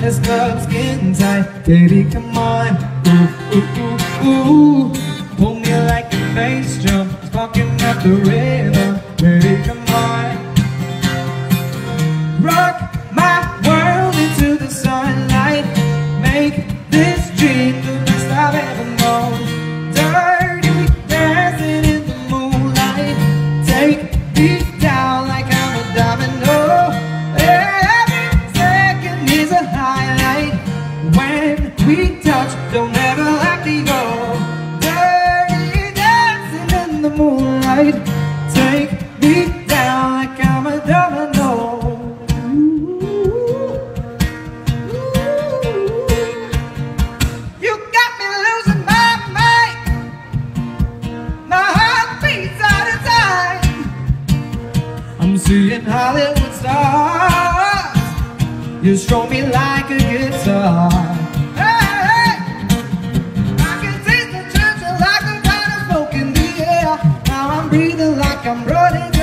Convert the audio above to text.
this club skin tight. Baby, come on, ooh, ooh, ooh, ooh. Pull me like a bass drum, sparking up the rhythm. Baby, come on, rock my world into the sunlight. Make this dream the best I've ever known. Dirty dancing in the moonlight. Take me down like I'm a domino. Every second is a highlight. When we touch, don't ever let me go. Dirty dancing in the moonlight. Take me down like I'm a domino. You got me losing my mind. My heart beats out of time. I'm seeing Hollywood stars. You stroke me like a guitar. Hey, hey. I can taste the church like a kind of smoke in the air. Now I'm breathing like I'm running.